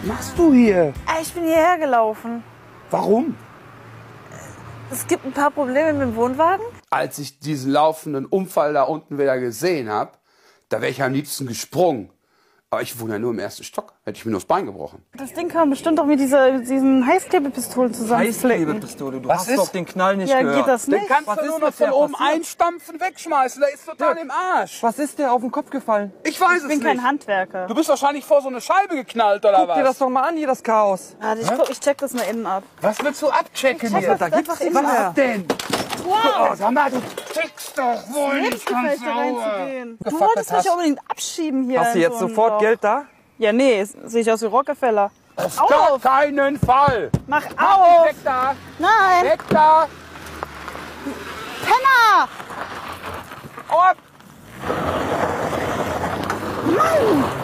Was machst du hier? Ich bin hierher gelaufen. Warum? Es gibt ein paar Probleme mit dem Wohnwagen. Als ich diesen laufenden Unfall da unten wieder gesehen habe, da wäre ich am liebsten gesprungen. Aber ich wohne ja nur im ersten Stock. Hätte ich mir nur das Bein gebrochen. Das Ding kann man bestimmt auch mit diesen Heißklebepistolen zusammenflicken. Heißklebepistole, du Was hast ist? doch den Knall nicht Ja, gehört. geht das Den nicht? kannst Was du ist nur mit noch von der oben passiert? einstampfen, wegschmeißen. Der ist total im Arsch. Was ist der auf den Kopf gefallen? Ich weiß es Ich bin nicht. kein Handwerker. Du bist wahrscheinlich vor so eine Scheibe geknallt, oder Guck dir das doch mal an, hier das Chaos. Warte, ich check das mal innen ab. Was willst du abchecken Check hier? das einfach innen Was ab. denn? Wow! Oh, sag mal, du tickst doch wohl nicht Jetzt gefällt ganz dir reinzugehen. Du Gefuckert wolltest mich hast. ja unbedingt abschieben hier. Hast du in jetzt so ein sofort Loch. Geld da? Ja, nee, sehe ich aus wie Rockefeller. Auf gar keinen Fall. Mach Mach auf! weg da. Nein! Weg da. Penner! Auf. Mann!